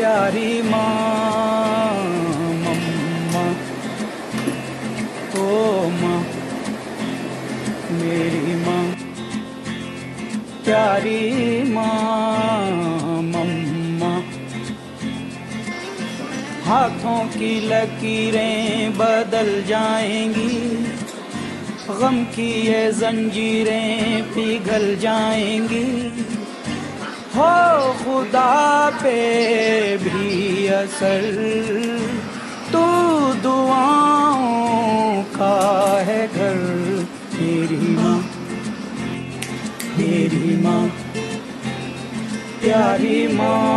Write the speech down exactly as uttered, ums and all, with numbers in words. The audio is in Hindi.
प्यारी माँ, मम्मा, ओ माँ, मेरी माँ, प्यारी माँ, मम्मा। हाथों की लकीरें बदल जाएंगी, गम की ये जंजीरें पिघल जाएंगी। हो खुदा पे भी असर, तू दुआओं का है घर। मेरी माँ, मेरी माँ, प्यारी माँ,